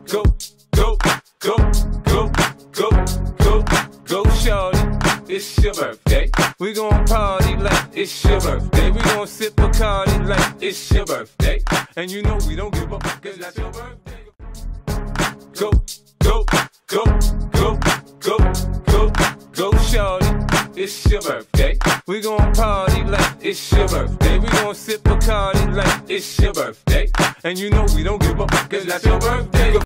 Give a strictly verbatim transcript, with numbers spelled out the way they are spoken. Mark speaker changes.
Speaker 1: go, go, go, go, go, go, go, shorty. It's your birthday. We gon' party like it's your birthday. We gon' sip Bacardi like it's your birthday. And you know we don't give up cause that's your birthday. Go, go, go, go, go, go, go, shorty. It's your birthday. We gon' party like it's your birthday. We gon' sip Bacardi like it's your birthday. And you know we don't give up cause that's your birthday.